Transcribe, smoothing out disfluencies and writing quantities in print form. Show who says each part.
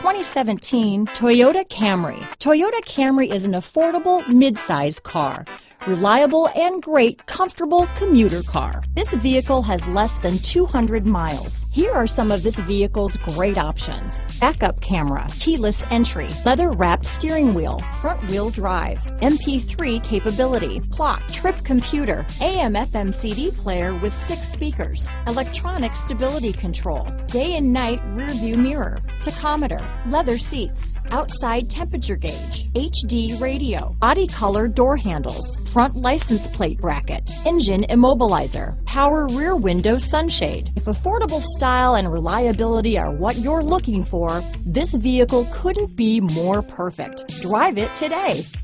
Speaker 1: 2017 Toyota Camry. Toyota Camry is an affordable midsize car. Reliable and great comfortable commuter car. This vehicle has less than 200 miles. Here are some of this vehicle's great options: backup camera, keyless entry, leather-wrapped steering wheel, front-wheel drive, MP3 capability, clock, trip computer, AM/FM CD player with 6 speakers, electronic stability control, day and night rear view mirror, tachometer, leather seats, outside temperature gauge, HD radio, body color door handles, front license plate bracket, engine immobilizer, power rear window sunshade. If affordable style and reliability are what you're looking for, this vehicle couldn't be more perfect. Drive it today.